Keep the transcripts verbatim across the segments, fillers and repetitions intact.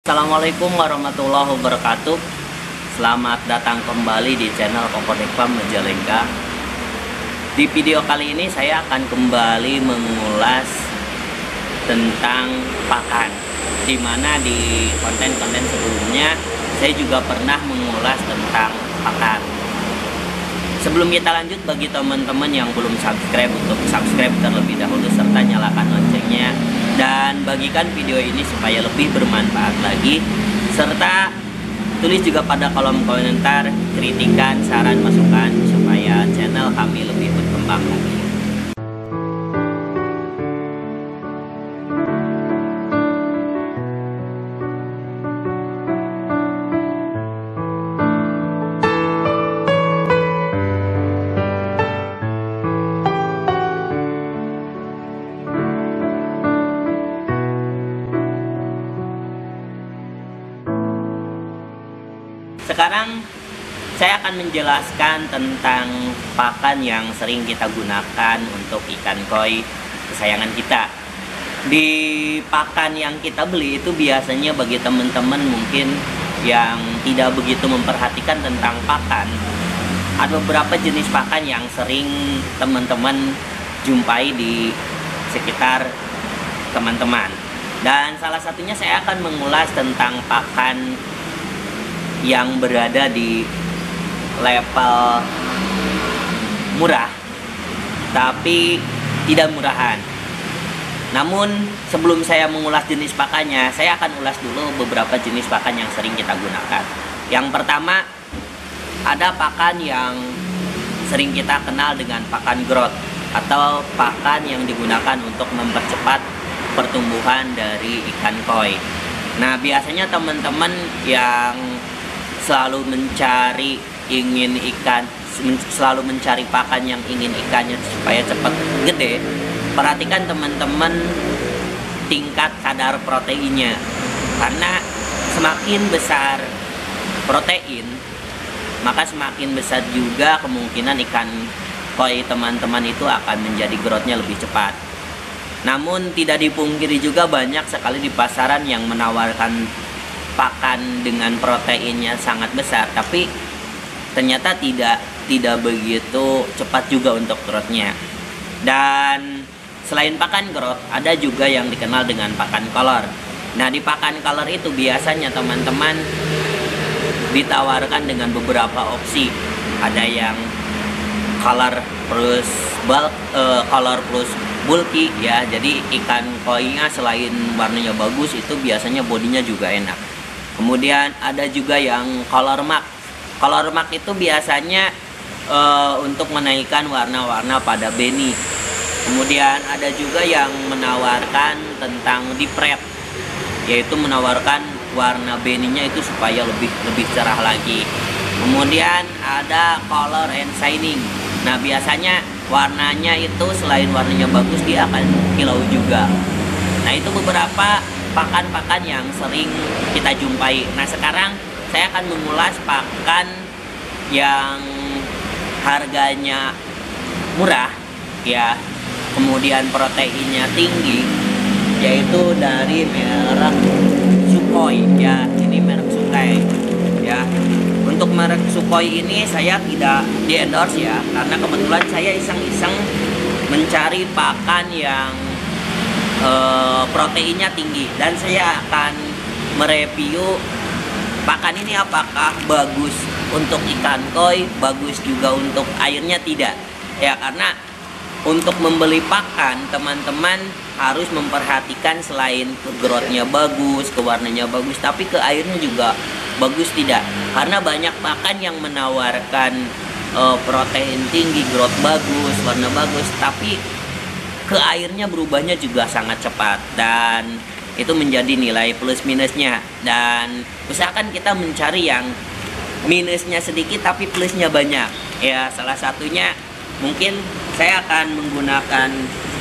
Assalamualaikum warahmatullahi wabarakatuh. Selamat datang kembali di channel Komponek Farm Majalengka. Di video kali ini saya akan kembali mengulas tentang pakan, dimana di konten-konten sebelumnya saya juga pernah mengulas tentang pakan. Sebelum kita lanjut, bagi teman-teman yang belum subscribe, untuk subscribe terlebih dahulu serta nyalakan loncengnya, dan bagikan video ini supaya lebih bermanfaat lagi, serta tulis juga pada kolom komentar kritikan, saran, masukan supaya channel kami lebih berkembang lagi. Sekarang saya akan menjelaskan tentang pakan yang sering kita gunakan untuk ikan koi kesayangan kita. Di pakan yang kita beli itu biasanya bagi teman-teman mungkin yang tidak begitu memperhatikan tentang pakan, ada beberapa jenis pakan yang sering teman-teman jumpai di sekitar teman-teman. Dan salah satunya saya akan mengulas tentang pakan yang berada di level murah tapi tidak murahan. Namun sebelum saya mengulas jenis pakannya, saya akan ulas dulu beberapa jenis pakan yang sering kita gunakan. Yang pertama, ada pakan yang sering kita kenal dengan pakan growth, atau pakan yang digunakan untuk mempercepat pertumbuhan dari ikan koi. Nah, biasanya teman-teman yang selalu mencari ingin ikan selalu mencari pakan yang ingin ikannya supaya cepat gede, perhatikan teman-teman tingkat kadar proteinnya, karena semakin besar protein maka semakin besar juga kemungkinan ikan koi teman-teman itu akan menjadi growth-nya lebih cepat. Namun tidak dipungkiri juga banyak sekali di pasaran yang menawarkan pakan dengan proteinnya sangat besar, tapi ternyata tidak tidak begitu cepat juga untuk growth-nya. Dan selain pakan growth, ada juga yang dikenal dengan pakan color. Nah, di pakan color itu biasanya teman-teman ditawarkan dengan beberapa opsi. Ada yang color plus bulk, uh, color plus bulky ya. Jadi ikan koi-nya selain warnanya bagus, itu biasanya bodinya juga enak. Kemudian ada juga yang color mark. Color mark itu biasanya e, untuk menaikkan warna-warna pada benih. Kemudian ada juga yang menawarkan tentang deep red, yaitu menawarkan warna benihnya itu supaya lebih lebih cerah lagi. Kemudian ada color and shining. Nah, biasanya warnanya itu selain warnanya bagus, dia akan kilau juga. Nah, itu beberapa pakan-pakan yang sering kita jumpai. Nah, sekarang saya akan mengulas pakan yang harganya murah ya, kemudian proteinnya tinggi, yaitu dari merek Sukhoi ya. Ini merek Sukhoi ya. Untuk merek Sukhoi ini saya tidak di endorse ya, karena kebetulan saya iseng-iseng mencari pakan yang Uh, proteinnya tinggi, dan saya akan mereview pakan ini apakah bagus untuk ikan koi, bagus juga untuk airnya tidak ya. Karena untuk membeli pakan, teman-teman harus memperhatikan selain ke growth-nya bagus, ke warnanya bagus, tapi ke airnya juga bagus tidak. Karena banyak pakan yang menawarkan uh, protein tinggi, growth bagus, warna bagus, tapi ke airnya berubahnya juga sangat cepat, dan itu menjadi nilai plus minusnya. Dan usahakan kita mencari yang minusnya sedikit tapi plusnya banyak ya. Salah satunya mungkin saya akan menggunakan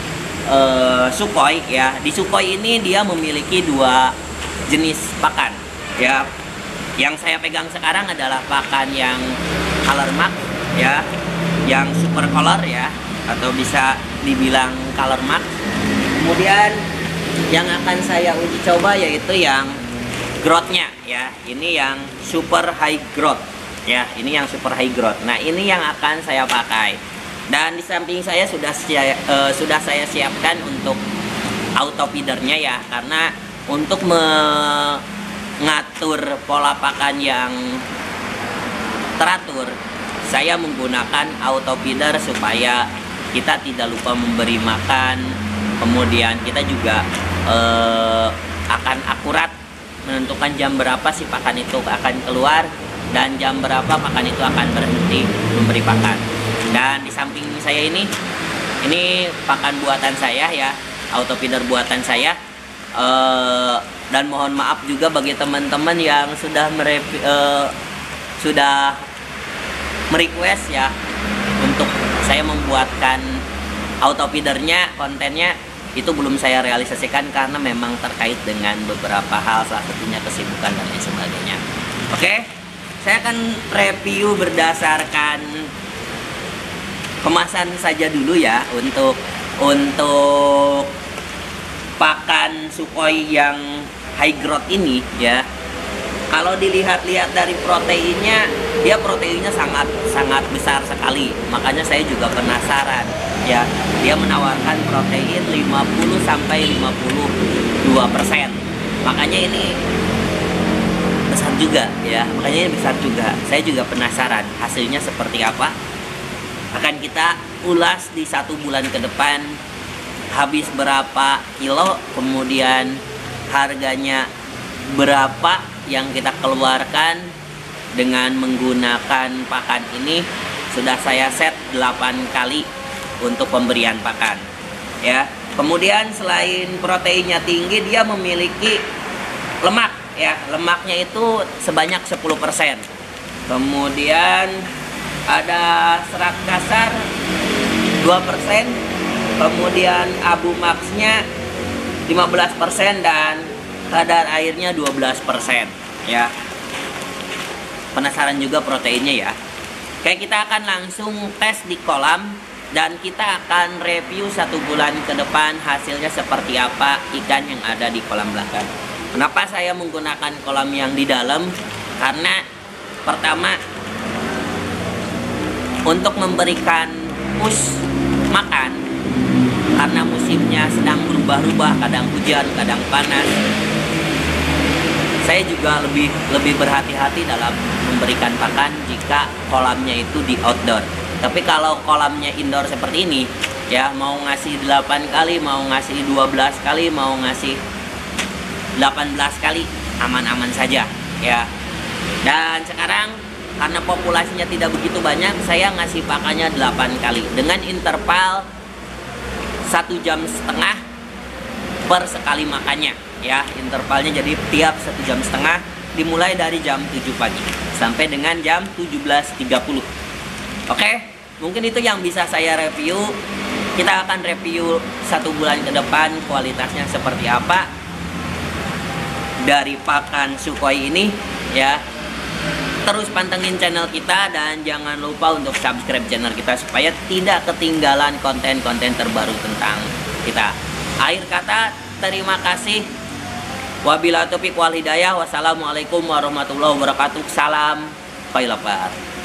uh, Sukhoi ya. Di Sukhoi ini dia memiliki dua jenis pakan ya. Yang saya pegang sekarang adalah pakan yang color mark ya, yang super color ya, atau bisa dibilang color mark. Kemudian yang akan saya uji coba yaitu yang growth-nya ya. Ini yang super high growth ya. Ini yang super high growth. Nah, ini yang akan saya pakai. Dan di samping saya sudah siap, uh, sudah saya siapkan untuk auto feedernya ya, karena untuk mengatur pola pakan yang teratur, saya menggunakan auto feeder supaya kita tidak lupa memberi makan, kemudian kita juga eh, akan akurat menentukan jam berapa si pakan itu akan keluar dan jam berapa pakan itu akan berhenti memberi pakan. Dan di samping saya ini, ini pakan buatan saya ya, auto feeder buatan saya. Eh, dan mohon maaf juga bagi teman-teman yang sudah merevi, eh, sudah merequest ya untuk saya membuatkan auto feedernya, kontennya itu belum saya realisasikan karena memang terkait dengan beberapa hal, salah satunya kesibukan dan lain sebagainya. Oke, saya akan review berdasarkan kemasan saja dulu ya untuk untuk pakan Sukhoi yang high growth ini ya. Kalau dilihat-lihat dari proteinnya, dia proteinnya sangat sangat besar sekali. Makanya saya juga penasaran ya. Dia menawarkan protein lima puluh sampai lima puluh dua persen. Makanya ini besar juga ya. Makanya ini besar juga. Saya juga penasaran hasilnya seperti apa. Akan kita ulas di satu bulan ke depan. Habis berapa kilo, kemudian harganya berapa yang kita keluarkan dengan menggunakan pakan ini. Sudah saya set delapan kali untuk pemberian pakan ya. Kemudian selain proteinnya tinggi, dia memiliki lemak ya. Lemaknya itu sebanyak sepuluh persen. Kemudian ada serat kasar dua persen. Kemudian abu maksnya lima belas persen dan kadar airnya dua belas persen ya. Penasaran juga proteinnya ya. Oke, kita akan langsung tes di kolam dan kita akan review satu bulan ke depan hasilnya seperti apa ikan yang ada di kolam belakang. Kenapa saya menggunakan kolam yang di dalam? Karena pertama, untuk memberikan push makan, karena musimnya sedang berubah-ubah, kadang hujan, kadang panas. Saya juga lebih lebih berhati-hati dalam memberikan pakan jika kolamnya itu di outdoor. Tapi kalau kolamnya indoor seperti ini, ya mau ngasih delapan kali, mau ngasih dua belas kali, mau ngasih delapan belas kali, aman-aman saja ya. Dan sekarang karena populasinya tidak begitu banyak, saya ngasih pakannya delapan kali dengan interval satu jam setengah per sekali makannya ya. Intervalnya jadi tiap satu jam setengah, dimulai dari jam tujuh pagi sampai dengan jam tujuh belas tiga puluh. Oke, mungkin itu yang bisa saya review. Kita akan review satu bulan ke depan kualitasnya seperti apa dari pakan Sukhoi ini ya. Terus pantengin channel kita dan jangan lupa untuk subscribe channel kita supaya tidak ketinggalan konten-konten terbaru tentang kita. Akhir kata, terima kasih. Wabillahi taufiq wal hidayah. Wassalamualaikum warahmatullahi wabarakatuh. Salam khairat.